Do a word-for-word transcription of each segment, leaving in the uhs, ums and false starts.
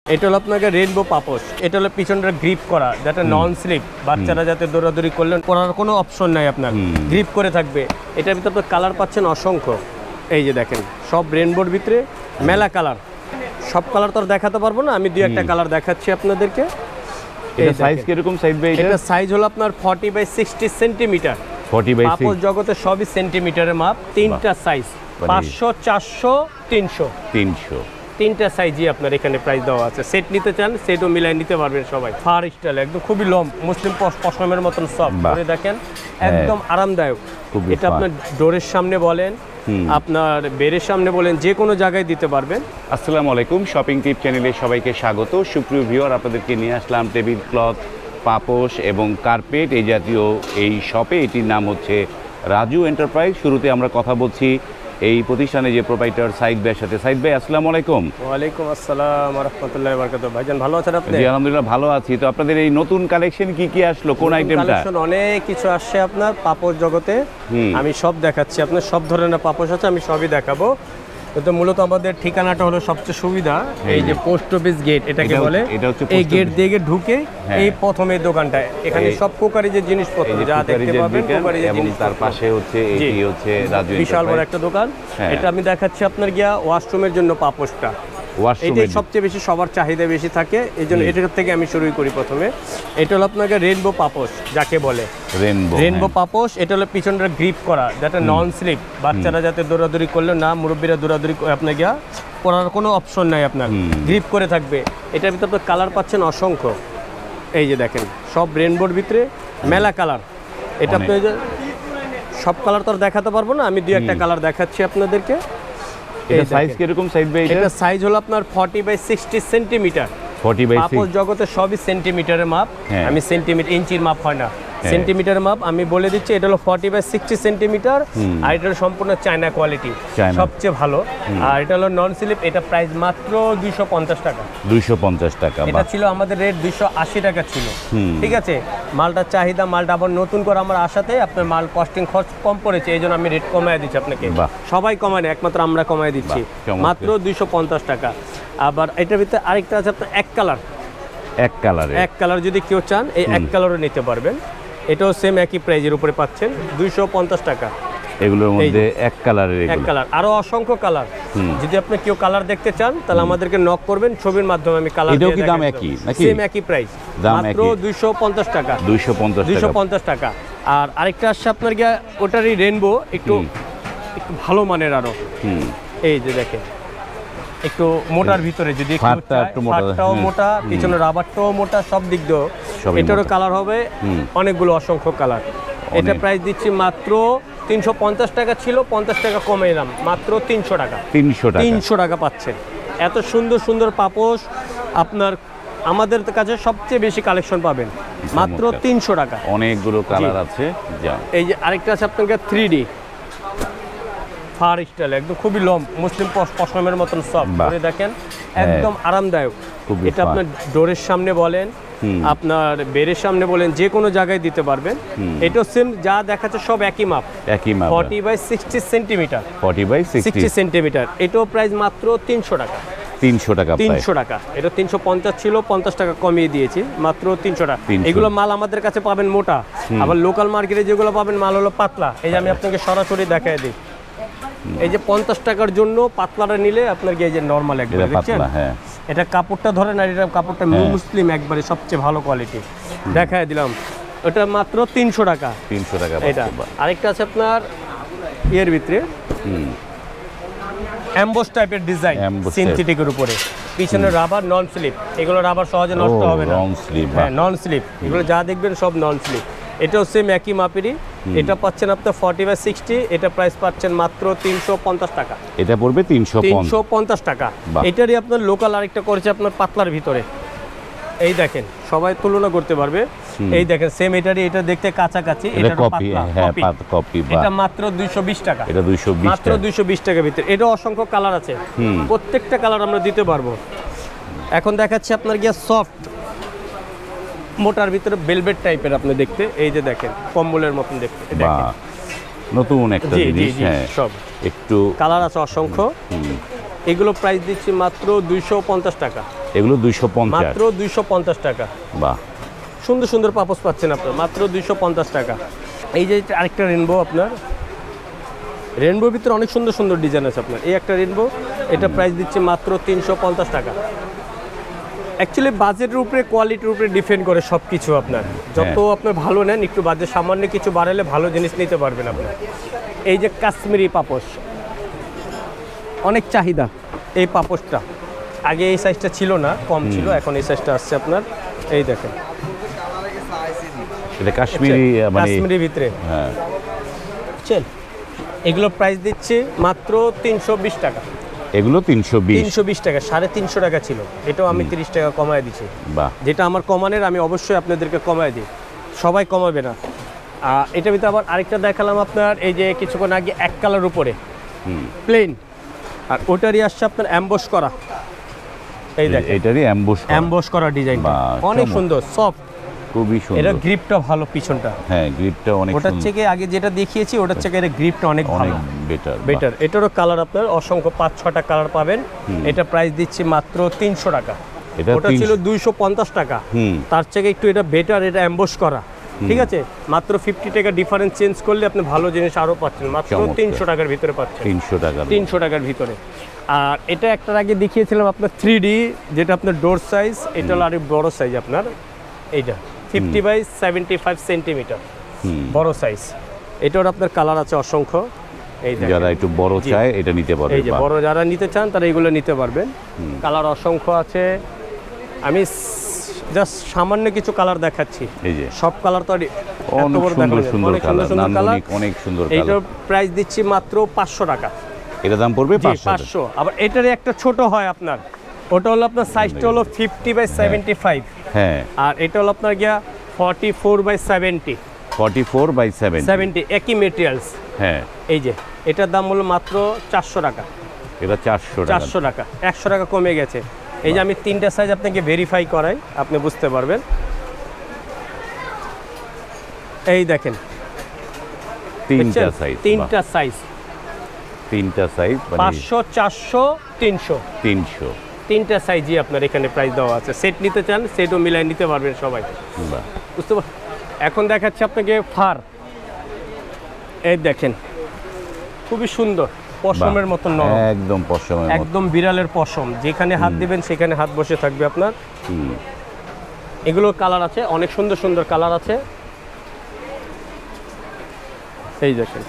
এটা হলো আপনাকে রেইনবো পাপোশ। এটা হলো পিছনটা গ্রিপ করা, যেটা নন স্লিপ, বাচ্চারা যাতে দৌড়াদৌড়ি করলেন পরার কোনো অপশন নাই আপনার, গ্রিপ করে থাকবে। এটার ভিতরে আপনার কালার পাচ্ছেন অসংখ্য। এই যে দেখেন সব রেইনবোর ভিতরে মেলা কালার, সব কালার তো আর দেখাতে পারবো না, আমি দুই একটা কালার দেখাচ্ছি আপনাদেরকে। এটা সাইজ কিরকম সাইজ ভাই? এটা সাইজ হলো আপনার forty by sixty centimetre. Forty by পাপোশ জগতে সবই সেন্টিমিটারের মাপ, তিনটা সাইজ, পাঁচশো, চারশো, তিনশো, তিনশো তিনটা সাইজই আপনার এখানে প্রাইস দেওয়া আছে। সেট নিতে চান সেটও মিলাই নিতে পারবেন সবাই। ফার স্টাইল একদম খুবই লম, মুসলিম পশমের মতন সফট করে দেখেন, একদম আরামদায়ক। এটা আপনার ডোরের সামনে বলেন, আপনার বেড়ের সামনে বলেন, যে কোনো জায়গায় দিতে পারবেন। আসসালামু আলাইকুম, শপিং টিপ চ্যানেলে সবাইকে স্বাগত। সুপ্রিয় ভিউয়ার, আপনাদেরকে নিয়ে আসলাম টেবিল ক্লথ, পাপোশ এবং কার্পেট এই জাতীয় এই শপে। এটির নাম হচ্ছে রাজু এন্টারপ্রাইজ। শুরুতে আমরা কথা বলছি এই প্রতিষ্ঠানে যে প্রোপাইটার সাইদ ভাইয়ের সাথে। সাইদ ভাই আসসালামু আলাইকুম। ওয়ালাইকুম আসসালাম ওয়া রাহমাতুল্লাহি ওয়া বারাকাতুহু। ভাইজান ভালো আছেন আপনি? জি আলহামদুলিল্লাহ ভালো আছি। তো আপনাদের এই নতুন কালেকশন কি কি আসলো, কোন আইটেমটা? কালেকশন অনেক কিছু আসছে আপনার পাপোশ জগতে, আমি সব দেখাচ্ছি আপনার। সব ধরনের পাপোশ আছে, আমি সবই দেখাবো। তো মূলত আমাদের ঠিকানাটা হলো সবচেয়ে সুবিধা, এই যে পোস্ট অফিস গেট এটাকে বলে। এই গেট দিয়ে ঢুকে এই প্রথমে দোকানটা, এখানে সব কোকারি যে জিনিসপত্র যা দেখতে পাবেন, কোকারি যে জিনিস। তার পাশে হচ্ছে এটি হচ্ছে রাজু এন্টারপ্রাইজ, বিশাল বড় একটা দোকান। এটা আমি দেখাচ্ছি আপনার গিয়া ওয়াশরুমের জন্য পাপোশটা, এটাই সবচেয়ে বেশি সবার চাহিদা বেশি থাকে, এই জন্য এটার থেকে আমি শুরু করি প্রথমে। এটা হলো আপনাকে রেইনবো পাপোশ যাকে বলে, রেইনবো রেইনবো পাপোশ। এটা হলো পিছনটা গ্রিপ করা, যেটা নন স্লিপ, বাচ্চারা যাতে দৌড়াদৌড়ি করলে না, মুরব্বীরা দৌড়াদৌড়ি আপনার গিয়া পরার কোনো অপশন নাই আপনার, গ্রিপ করে থাকবে। এটার ভিতরে আপনার কালার পাচ্ছেন অসংখ্য। এই যে দেখেন সব রেইনবোর ভিতরে মেলা কালার। এটা আপনি সব কালার তো আর দেখাতে পারবো না, আমি দুই একটা কালার দেখাচ্ছি আপনাদেরকে। এটা সাইজ কিরকম সাইজ ভাই? এটা সাইজ হলো আপনার forty by sixty centimetre. Forty by পাপোশ জগতে সবই সেন্টিমিটারের মাপ, আমি সেন্টিমিটার, ইঞ্চির মাপ হয় না, সেন্টিমিটারের মাপ আমি বলে দিচ্ছি। এটা হলো ফর্টি বাই সিক্সটি সেন্টিমিটার, আর এটা সম্পূর্ণ চায়না কোয়ালিটি, সবচেয়ে ভালো। আর এটা হলো নন স্লিপ, এটা প্রাইস মাত্র দুইশো পঞ্চাশ টাকা। দুইশো পঞ্চাশ টাকা। এটা ছিল আমাদের রেট দুইশো আশি টাকা ছিল, ঠিক আছে। মালটার চাহিদা, মালটা আবার নতুন করে আমার আসাতে আপনার মাল কস্টিং খরচ কম পড়েছে, এই জন্য আমি রেট কমায় দিচ্ছি আপনাকে। সবাই কমায় না, একমাত্র আমরা কমায় দিচ্ছি, মাত্র দুইশো পঞ্চাশ টাকা। আবার এটার ভিতরে আরেকটা আছে আপনার এক কালার, এক কালার এক কালার যদি কেউ চান এই এক কালারও নিতে পারবেন। এটাও সেম একই প্রাইজের উপরে পাচ্ছেন, দুইশো পঞ্চাশ টাকা। এগুলোর মধ্যে এক কালারের, এক কালার, আরো অসংখ্য কালার। যদি আপনি কেউ কালার দেখতে চান তাহলে আমাদেরকে নক করবেন, ছবির মাধ্যমে আমি কালার এটাও কি দাম একই নাকি? সেম একই প্রাইস, মাত্র দুইশো পঞ্চাশ টাকা। দুইশো পঞ্চাশ দুইশো পঞ্চাশ টাকা। আর আরেকটা আসছে আপনার গিয়া, ওটারই রেইনবো, একটু একটু ভালো মানের আরো। এই যে দেখেন একটু মোটার ভিতরে, যদি ফাটটাও মোটা, পিছনে রাবারটাও মোটা, সব দিক দিয়েও এটারও কালার হবে অনেকগুলো, অসংখ্য কালার। এটা প্রাইস দিচ্ছি মাত্র তিনশো পঞ্চাশ টাকা, ছিল পঞ্চাশ টাকা কমে এলাম, মাত্র তিনশো টাকা। তিনশো টাকা তিনশো টাকা পাচ্ছেন। এত সুন্দর সুন্দর পাপোশ আপনার আমাদের কাছে সবচেয়ে বেশি কালেকশন পাবেন, মাত্র তিনশো টাকা। অনেকগুলো কালার আছে। এই যে আরেকটা আছে আপনার থ্রি ডি ফার স্টাইল, একদম খুবই লম, মুসলিম পশমের মতন সফট করে দেখেন, একদম আরামদায়ক। এটা আপনার ডোরের সামনে বলেন, আপনার বেড়ের সামনে বলেন, যে কোনো জায়গায় দিতে পারবেন। এটা সেম যা দেখাচ্ছে সব একই মাপ, একই মাপ, forty by sixty centimetre, forty by sixty centimetre. এটাও প্রাইস মাত্র তিনশো টাকা। তিনশো টাকা, তিনশো টাকা। এটা তিনশো পঞ্চাশ ছিল, পঞ্চাশ টাকা কমিয়ে দিয়েছি, মাত্র তিনশো টাকা। এগুলো মাল আমাদের কাছে পাবেন মোটা, আবার লোকাল মার্কেটে যেগুলো পাবেন মাল হলো পাতলা। এই যে আমি আপনাকে সরাসরি দেখাই দিই, এই যে পঞ্চাশ টাকার জন্য পাতলাটা নিলে আপনার কি এই যে নরমাল একবার দেখছেন, এটা কাপড়টা ধরেন, আর এটা কাপড়টা মুসলিম একবারে সবচেয়ে ভালো কোয়ালিটি, দেখাই দিলাম। ওটা মাত্র তিনশো টাকা। তিনশো টাকা এটা। আরেকটা আছে আপনার ইয়ের ভিতরে এমবোস টাইপের ডিজাইন, সিনথেটিকের উপরে, পিছনে রাবার, নন স্লিপ। এগুলো রাবার সহজে নষ্ট হবে না, নন স্লিপ। হ্যাঁ নন স্লিপ, এগুলো যা দেখবেন সব নন স্লিপ। এটাও সেম একই মাপেরই, এটা পাচ্ছেন আপনার ফর্টি বাই সিক্সটি, এটা প্রাইস পাচ্ছেন মাত্র তিনশো পঞ্চাশ টাকা। এটা পড়বে তিনশো তিনশো পঞ্চাশ টাকা। এটারই আপনার লোকাল আরেকটা করেছে আপনার পাতলার ভিতরে, এই দেখেন সবাই তুলনা করতে পারবে। এই দেখেন সেম এটারই, এটা দেখতে কাছাকাছি, এটা কপি, হ্যাঁ কপি। এটা মাত্র দুইশো বিশ টাকা। এটা দুইশো বিশ, মাত্র দুইশো বিশ টাকার ভিতরে। এটা অসংখ্য কালার আছে, প্রত্যেকটা কালার আমরা দিতে পারবো। এখন দেখাচ্ছি আপনার গিয়া সফট মোটার ভিতরে ভেলভেট টাইপের আপনি দেখতে, এই যে দেখেন কম্বলের মতন দেখতে, দেখেন নতুন একটা জিনিস। হ্যাঁ সব একটু কালার আছে অসংখ্য। এগুলো প্রাইস দিচ্ছি মাত্র দুইশো পঞ্চাশ টাকা। এগুলো দুইশো পঞ্চাশ, মাত্র দুইশো পঞ্চাশ টাকা। বাহ, সুন্দর সুন্দর পাপোশ পাচ্ছেন আপনার মাত্র দুইশো পঞ্চাশ টাকা। এই যে আরেকটা রেনবো, আপনার রেনবোর ভিতরে অনেক সুন্দর সুন্দর ডিজাইন আছে আপনার। এই একটা রেনবো, এটা প্রাইস দিচ্ছে মাত্র তিনশো পঞ্চাশ টাকা। অ্যাকচুয়ালি বাজেটের উপরে, কোয়ালিটির উপরে ডিপেন্ড করে সব কিছু। আপনার যত আপনার ভালো নেন, একটু বাজেট সামান্য কিছু বাড়ালে ভালো জিনিস নিতে পারবেন আপনার। এই যে কাশ্মীরি পাপোশ, অনেক চাহিদা এই পাপোশটা। আগে এই সাইজটা ছিল না, কম ছিল, এখন এই সাইজটা আসছে আপনার। এই দেখেন, এটা কাশ্মীরি, মানে কাশ্মীরির ভিতরে। হ্যাঁ, চল, এগুলো প্রাইস দিচ্ছে মাত্র তিনশো বিশ টাকা। এগুলো তিনশো বিশ, তিনশো বিশ টাকা, সাড়ে তিনশো টাকা ছিল, এটাও আমি তিরিশ টাকা কমায় দিচ্ছি। বাহ, যেটা আমার কমানের আমি অবশ্যই আপনাদেরকে কমায় দিই, সবাই কমাবে না। আর এটার ভিতরে আবার আরেকটা দেখালাম আপনার, এই যে কিছুক্ষণ আগে এক কালার উপরে প্লেন, আর ওটারই আসছে আপনার অ্যাম্বস করা। এই দেখেন, এটারই অ্যাম্বুশ অ্যাম্বস করা ডিজাইন, বাহ, অনেক চমৎকার। সুন্দর, সফট, খুবই এটা সুন্দর। গ্রিপটা ভালো পিছনটা, হ্যাঁ, গ্রিপটা অনেক ওটার সুন্দর, থেকে আগে যেটা দেখিয়েছি ওটার থেকে এর গ্রিপটা অনেক অনেক ভালো, বেটার বেটার। এটারও কালার আপনার অসংখ্য পাঁচ ছটা কালার পাবেন। এটা প্রাইস দিচ্ছি মাত্র তিনশো টাকা। এটা ওটা ছিল দুইশো পঞ্চাশ টাকা, হুম। তার থেকে একটু এটা বেটার, এটা অ্যাম্বস করা, ঠিক আছে। মাত্র ফিফটি টাকা ডিফারেন্স চেঞ্জ করলে আপনি ভালো জিনিস আরও পাচ্ছেন, মাত্র চমৎকার। তিনশো টাকার ভিতরে পাচ্ছেন, তিনশো টাকা, তিনশো টাকার ভিতরে। আর এটা একটার আগে দেখিয়েছিলাম আপনার থ্রি ডি, যেটা আপনার ডোর সাইজ, এটা হলো আরেক বড় সাইজ আপনার। এইটা fifty by seventy five centimetre বড় সাইজ। এটার আপনার কালার আছে অসংখ্য। এই দেখেন, যারা একটু বড় জি। চায় এটা নিতে পারবে। এই যে বড় যারা নিতে চান তারা এগুলো নিতে পারবেন। কালার অসংখ্য আছে, আমি জাস্ট সামান্য কিছু কালার দেখাচ্ছি। এই যে সব কালার তো আর এত অনেক বড় সুন্দর দেখানো যায় না। সুন্দর অনেক কালার, সুন্দর কালার, নান্দনিক অনেক সুন্দর এইটার কালার। প্রাইস দিচ্ছি মাত্র পাঁচশো টাকা। এটা দাম পড়বে জি, পাঁচশো টাকা। পাঁচশো। আবার এটারই একটা ছোট হয় আপনার, ওটা হলো আপনার সাইজটা হলো ফিফটি বাই সেভেন্টি ফাইভ, হ্যাঁ, আর এটা হলো আপনার গিয়া forty four by seventy, forty four by seven, seventy, একই মেটেরিয়ালস। হ্যাঁ, এই যে এটার দাম হলো মাত্র চারশো টাকা, এটা চারশো টাকা। চারশো টাকা, একশো টাকা কমে গেছে। এই যে আমি তিনটা সাইজ আপনাকে ভেরিফাই করাই, আপনি বুঝতে পারবেন। এই দেখেন, তিনটা দেখছেন? সাইজ, তিনটা সাইজ, তিনটা সাইজ, পাঁচশো, চারশো, তিনশো, তিনশো। তিনটা সাইজই আপনার এখানে প্রাইস দেওয়া আছে। সেট নিতে চান সেটও মিলাই নিতে পারবেন সবাই, বাহ, বুঝতে পার। এখন দেখাচ্ছি আপনাকে ফার। এই দেখেন, খুবই সুন্দর, পশমের মতো নরম, একদম পশমের মতো। একদম বিড়ালের পশম, যেখানে হাত দিবেন সেখানে হাত বসে থাকবে আপনার। হুম, এগুলো কালার আছে, অনেক সুন্দর সুন্দর কালার আছে। এই দেখেন,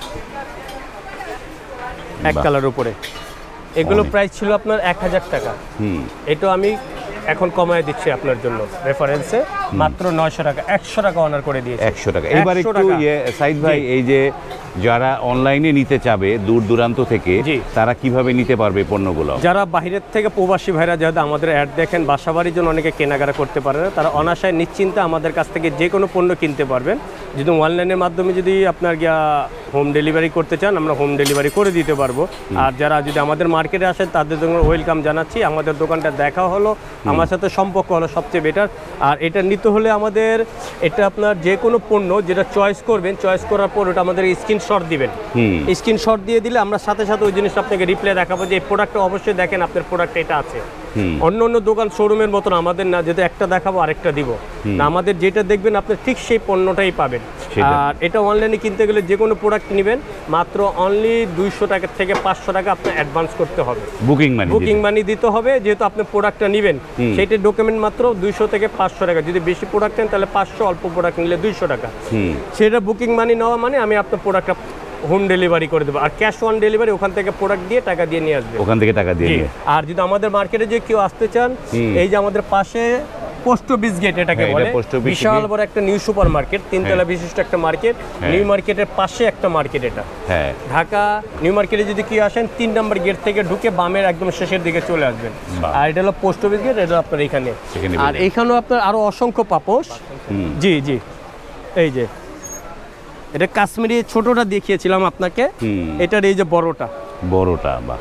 এক বাহ। কালার উপরে, এগুলো অনেক। প্রাইস ছিল আপনার এক হাজার টাকা। হুম, এটা আমি এখন কমায় দিচ্ছি আপনার জন্য রেফারেন্সে, মাত্র নয়শো টাকা, একশো টাকা অনার করে দিয়েছি। একশো টাকা। এবার একশো একটু টাকা। ইয়ে সাইদ ভাই, জি। এই যে যারা অনলাইনে নিতে চাবে দূর দূরান্ত থেকে, জি। তারা কিভাবে নিতে পারবে পণ্যগুলো? যারা বাইরের থেকে প্রবাসী ভাইরা যারা আমাদের অ্যাড দেখেন, বাসাবাড়ির জন্য অনেকে কেনাকাটা করতে পারে না, তারা অনায়াসে নিশ্চিন্তে আমাদের কাছ থেকে যে কোনো পণ্য কিনতে পারবেন। যদি অনলাইনের মাধ্যমে যদি আপনার গিয়া হোম ডেলিভারি করতে চান, আমরা হোম ডেলিভারি করে দিতে পারবো। আর যারা যদি আমাদের মার্কেটে আসেন তাদের জন্য ওয়েলকাম জানাচ্ছি। আমাদের দোকানটা দেখা হলো, আমার সাথে সম্পর্ক হলো সবচেয়ে বেটার। আর এটা নিতে হলে আমাদের, এটা আপনার যে কোনো পণ্য যেটা চয়েস করবেন, চয়েস করার পর ওটা আমাদের স্ক্রিনশট দিবেন। স্ক্রিনশট দিয়ে দিলে আমরা সাথে সাথে ওই জিনিসটা আপনাকে রিপ্লাই দেখাবো যে এই প্রোডাক্টটা অবশ্যই দেখেন, আপনার প্রোডাক্ট এটা আছে। অন্য অন্য দোকান শোরুমের মতন আমাদের না, যেটা একটা দেখাবো আরেকটা দিব না, আমাদের যেটা দেখবেন আপনি ঠিক সেই পণ্যটাই পাবেন। সেটা। আর এটা অনলাইনে কিনতে গেলে যে কোনো প্রোডাক্ট নেবেন মাত্র অনলি দুইশো টাকা থেকে পাঁচশো টাকা আপনার অ্যাডভান্স করতে হবে, বুকিং মানি বুকিং মানি দিতে হবে। যেহেতু আপনি প্রোডাক্টটা নেবেন সেইটা ডকুমেন্ট মাত্র দুইশো থেকে পাঁচশো টাকা। যদি বেশি প্রোডাক্ট নেন তাহলে পাঁচশো, অল্প প্রোডাক্ট নিলে দুইশো টাকা। সেটা বুকিং মানি নেওয়া মানে আমি আপনার প্রোডাক্টটা হোম ডেলিভারি করে দেবো। আর ক্যাশ অন ডেলিভারি ওখান থেকে প্রোডাক্ট দিয়ে টাকা দিয়ে নিয়ে আসবে, ওখান থেকে টাকা দিয়ে জি। নিয়ে। আর যদি আমাদের মার্কেটে যে কেউ আসতে চান, এই যে আমাদের পাশে পোস্ট অফিস গেট এটাকে হ্যাঁ, বলে, এটা পোস্ট অফিস বিশাল গেট। বড় একটা নিউ সুপার মার্কেট, তিনতলা বিশিষ্ট একটা মার্কেট। নিউ মার্কেটের পাশে একটা মার্কেট এটা, হ্যাঁ, ঢাকা নিউ মার্কেটে যদি কি আসেন তিন নম্বর গেট থেকে ঢুকে বামের একদম শেষের দিকে চলে আসবেন। বাহ। আর এটা হলো পোস্ট অফিস গেট, এটা আপনার এখানে। এখানে আর পেয়ে এইখানেও আপনার আরো অসংখ্য পাপোশ, জি জি। এই যে এটা কাশ্মীরি ছোটটা দেখিয়েছিলাম আপনাকে, এটার এই যে বড়টা, বড়টা, বা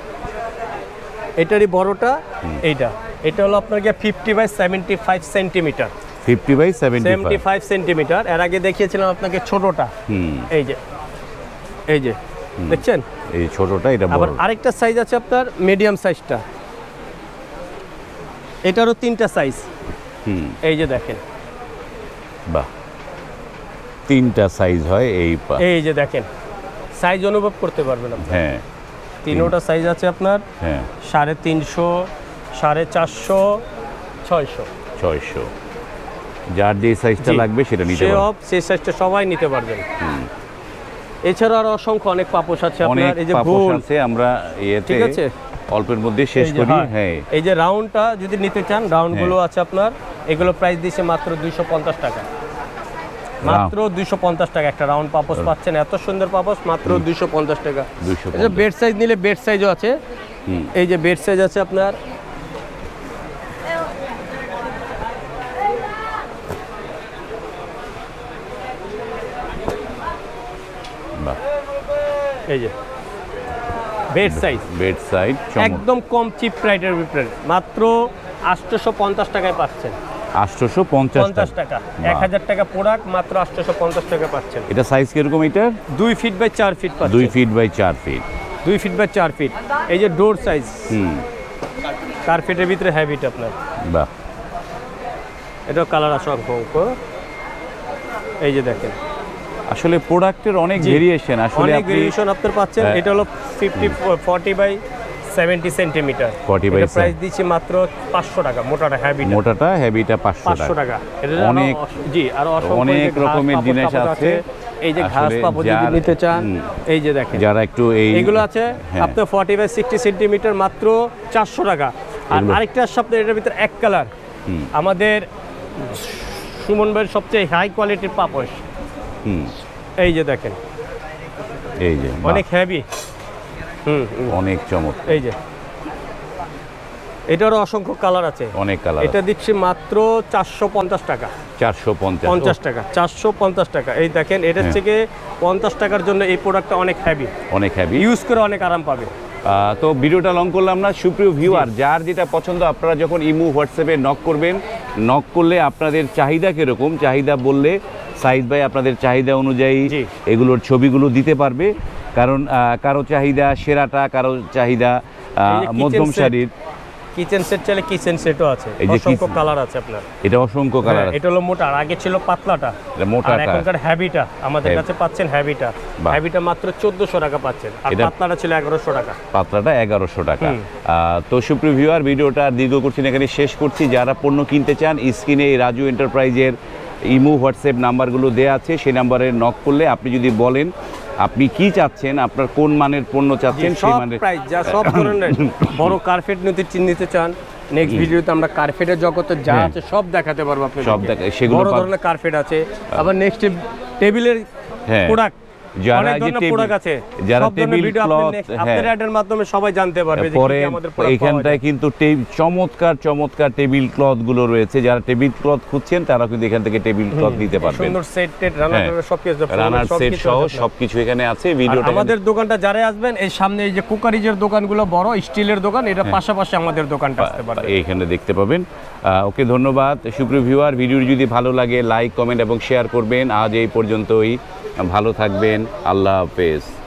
এটারই বড়টা এইটা, এটা হলো আপনার গিয়ে fifty by seventy five centimetre, fifty by seventy seventy five centimetre. এর আগে দেখিয়েছিলাম আপনাকে ছোটটা, এই যে এই যে দেখছেন, এই ছোটটা, এটা আবার বড়। আরেকটা সাইজ আছে আপনার মিডিয়াম সাইজটা, এটারও তিনটা সাইজ। হুম, এই যে দেখেন, বাহ, তিনটা সাইজ হয় এই পা। এই যে দেখেন সাইজ অনুভব করতে পারবেন আপনি। হ্যাঁ, তিনোটা সাইজ আছে আপনার, হ্যাঁ, সাড়ে তিনশো, সাড়ে চারশো, ছয়শো। ছয়শো। যার যে সাইজটা লাগবে সেটা নিতে পারবেন। সব সেই সাইজটা সবাই নিতে পারবেন। এছাড়া আরো অসংখ্য অনেক পাপোশ আছে অনেক আপনার। এই যে পাপোশ ভুল, আছে, আমরা ইয়েতে ঠিক আছে, অল্পের মধ্যে শেষ এই যে, করি। হ্যাঁ, হ্যাঁ, এই যে রাউন্ডটা যদি নিতে চান, রাউন্ড গুলো আছে আপনার, এগুলো প্রাইস দিচ্ছে মাত্র দুইশো পঞ্চাশ টাকা। মাত্র দুইশো পঞ্চাশ টাকা একটা রাউন্ড পাপোশ পাচ্ছেন। এত সুন্দর পাপোশ মাত্র দুইশো পঞ্চাশ টাকা। দুইশো এই যে বেড সাইজ নিলে বেড সাইজও আছে। হুম, এই যে বেড সাইজ আছে আপনার, বাহ, এই যে বেড সাইজ বেড সাইড একদম কম চিপ প্রাইসের ভিতরে মাত্র আটশোশো পঞ্চাশ টাকায় পাচ্ছেন। আটশোশো পঞ্চাশ পঞ্চাশ টাকা, এক হাজার টাকা প্রোডাক্ট মাত্র আটশোশো পঞ্চাশ টাকা পাচ্ছেন। এটা সাইজ কিরকম? এটার দুই ফিট বাই চার ফিট পাচ্ছেন। দুই ফিট বাই চার ফিট। দুই ফিট বাই চার ফিট। এই যে ডোর সাইজ হুম, কার্পেটের ভিতরে হ্যাবিট আপনার। বাহ, এটাও কালার আছে অঙ্ক। এই যে দেখেন আসলে প্রোডাক্টের অনেক জি, ভেরিয়েশন। আসলে অনেক আপনি ভেরিয়েশন আপনার পাচ্ছেন। হ্যাঁ। এটা হলো fifty forty by seventy centimetre. forty by price দিচ্ছি মাত্র পাঁচশো টাকা। মোটাটা হ্যাবিট মোটাটা হেভিটা পাঁচশো পাঁচশো টাকা। টাকা। এটা অনেক জি, আর অসংখ্য অনেক এই যে ঘাস রকমের পাপোশ জিনিস টাপোশ আছে। এই যে ঘাস আসলে পাপোশ যদি যার- নিতে চান, হুম, এই যে দেখেন যারা একটু এই এগুলো আছে হ্যাঁ। আপনার ফর্টি বাই সিক্সটি সেন্টিমিটার মাত্র চারশো টাকা। আর এগুলো- আরেকটা আছে আপনার এটার ভিতরে এক কালার, হুম, আমাদের সুমন ভাইয়ের সবচেয়ে হাই কোয়ালিটির পাপোশ। হুম, এই যে দেখেন এই যে বাহ, অনেক হেভি। হুম হুম, অনেক চমক, এই যে এটারও অসংখ্য কালার আছে। অনেক কালার। এটা দিচ্ছি মাত্র চারশো পঞ্চাশ টাকা। চারশো পঞ্চাশ পঞ্চাশ টাকা, চারশো পঞ্চাশ টাকা। এই দেখেন এটার হ্যাঁ। থেকে পঞ্চাশ টাকার জন্য এই প্রোডাক্টটা অনেক হেভি, অনেক হেভি। ইউজ করে অনেক আরাম পাবে। আহ, তো ভিডিওটা লং করলাম না। সুপ্রিয় ভিউয়ার, যার যেটা পছন্দ আপনারা যখন ইমু হোয়াটসঅ্যাপে নক করবেন, নক করলে আপনাদের চাহিদা কীরকম, চাহিদা বললে সাইজ বাই আপনাদের চাহিদা অনুযায়ী জি। এগুলোর ছবিগুলো দিতে পারবে। কারণ আহ, কারো চাহিদা সেরাটা, কারো চাহিদা আহ, এই যে kitchen মধ্যম set, সারির। কিচেন সেট চাইলে কিচেন সেটও আছে, এই যে অসংখ্য kitchen- কালার আছে আপনার। এটা অসংখ্য কালার হ্যাঁ, আছে। এটা হলো মোটা, আর আগে ছিল পাতলাটা, এটা আর মোটাটা এখনকার হ্যাভিটা আমাদের Heavy। কাছে পাচ্ছেন। হ্যাভিটা বাহ। হ্যাভিটা মাত্র চোদ্দশো টাকা পাচ্ছেন, আর এটা- পাতলাটা ছিল এগারোশো টাকা। পাতলাটা এগারোশো টাকা। হুম। আহ, তো সুপ্রিয় ভিউয়ার, ভিডিওটা আর দীর্ঘ করছি না, এখানে শেষ করছি। যারা পণ্য কিনতে চান, স্ক্রিনে এই রাজু এন্টারপ্রাইজের ইমো হোয়াটসঅ্যাপ নাম্বারগুলো দেওয়া আছে, সেই নাম্বারে নক করলে আপনি যদি বলেন আপনি কি চাচ্ছেন, আপনার কোন মানের পণ্য চাচ্ছেন, সেই সব মানের প্রাইস যা সব ধরনের বড় কার্পেট নিতে নিতে চান, নেক্সট ভিডিওতে আমরা কার্পেটের জগতে যা হ্যাঁ। আছে সব দেখাতে পারবো আপনাদের। সব দেখা- সেগুলো বড় পাব- ধরনের কার্পেট আছে, আবার নেক্সট টেবিলের হ্যাঁ। প্রোডাক্ট, যারা অনেক এই যে ধরনের টেবিল- প্রোডাক্ট আছে, যারা সব ধরনের টেবিল ভিডিও আপনি ক্লথ, next- হ্যাঁ। আপনাদের অ্যাডের মাধ্যমে সবাই জানতে পারবে যে কি পরে কি আমাদের product পাওয়া এইখানটায় যায়। কিন্তু টে- চমৎকার চমৎকার টেবিল ক্লথ গুলো রয়েছে। যারা টেবিল ক্লথ খুঁজছেন তারা কিন্তু এখান থেকে টেবিল ক্লথ নিতে পারবেন। সুন্দর সেট টেট রানার হ্যাঁ। সবকিছু রানার সেট সবকিছু সহ আছে আপনার। সবকিছু এখানে আছে। আর ভিডিওটা আমাদের দোকানটা যারা আসবেন, এই সামনে এই যে কুকারিজের দোকানগুলো বড় স্টিলের দোকান, এটা পাশাপাশি আমাদের দোকানটা আসতে পারবে। এইখানে দেখতে পাবেন। আহ, ওকে, ধন্যবাদ সুপ্রিয় ভিউয়ার। ভিডিওটি যদি ভালো লাগে লাইক, কমেন্ট এবং শেয়ার করবেন। আজ এই পর্যন্তই, ভালো থাকবেন, আল্লাহ হাফেজ।